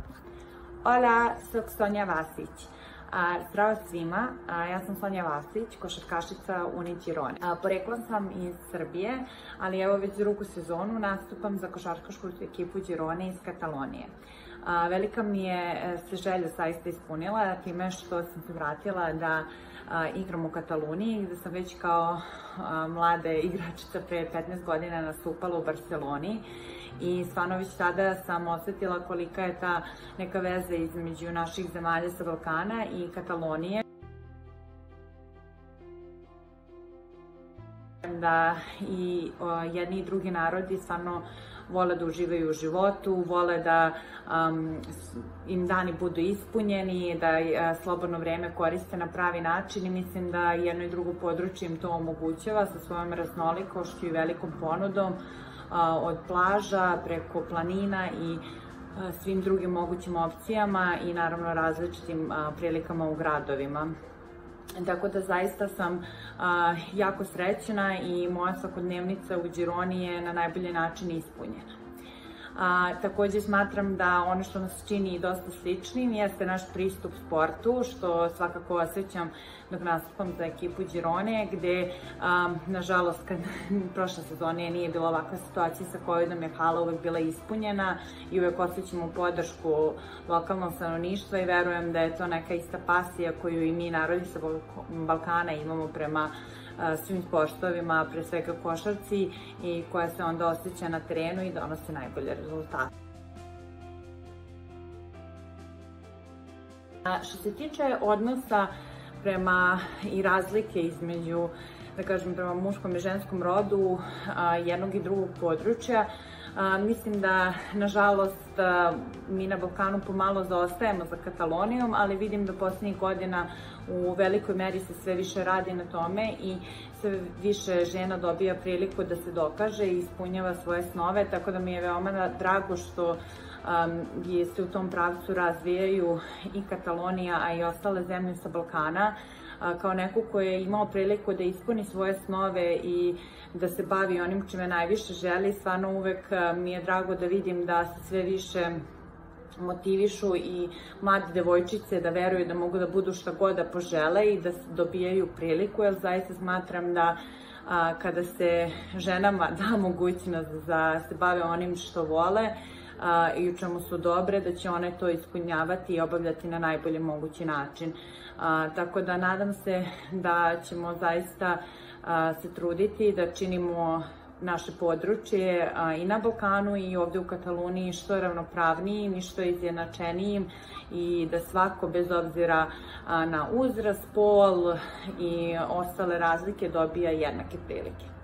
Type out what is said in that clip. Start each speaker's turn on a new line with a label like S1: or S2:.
S1: Hola, soy Sonja Vasić. Zdravo svima, ja sam Sonja Vasić, košarkašica Uni Girone. Poreklom sam iz Srbije, ali evo već drugu sezonu nastupam za košarkašku ekipu Girone iz Katalonije. Velika mi je se želja zaista ispunila time što sam se vratila da igram u Kataloniji, gde sam već kao mlada igračica pre 15 godina nastupala u Barceloni i stvarno već tada sam osetila kolika je ta neka veza između naših zemalja sa Balkana i Katalonije. Da i jedni i drugi narodi stvarno vole da uživaju u životu, vole da im dani budu ispunjeni, da slobodno vreme koriste na pravi način i mislim da jedno i drugo područje im to omogućava sa svojom raznolikošću i velikom ponudom od plaža preko planina i svim drugim mogućim opcijama i naravno različitim prilikama u gradovima. Tako da zaista sam jako srećna i moja svakodnevnica u Gironi je na najbolji način ispunjena. Takođe smatram da ono što nas čini dosta sličnim jeste naš pristup sportu, što svakako osjećam dok nastupam za ekipu Girone, gde, nažalost, kad prošle sezone nije bila ovakva situacija sa covidom, je hala uvek bila ispunjena i uvek osjećamo podršku lokalnog stanovništva i verujem da je to neka ista pasija koju i mi narodi sa Balkana imamo prema svim sportovima, pre svega košarci, i koja se onda osjeća na terenu i donose najbolje rezultate. Što se tiče odnosa prema i razlike između, da kažem, prema muškom i ženskom rodu jednog i drugog područja, mislim da, nažalost, mi na Balkanu pomalo zaostajemo za Katalonijom, ali vidim da poslednjih godina u velikoj meri se sve više radi na tome i sve više žena dobija priliku da se dokaže i ispunjava svoje snove, tako da mi je veoma drago što se u tom pravcu razvijaju i Katalonija, a i ostale zemlje sa Balkana. Kao neko ko je imao priliku da ispuni svoje snove i da se bavi onim čime najviše želi, stvarno uvek mi je drago da vidim da se sve više motivišu i mlade devojčice da veruju da mogu da budu šta god da požele i da dobijaju priliku, jer zaista smatram da kada se ženama da mogućnost da se bave onim što vole i u čemu su dobre, da će one to ispunjavati i obavljati na najbolji mogući način. Tako da nadam se da ćemo zaista se truditi da činimo naše područje i na Balkanu i ovde u Kataloniji što ravnopravnijim i što izjednačenijim i da svako, bez obzira na uzrast, pol i ostale razlike, dobija jednake prilike.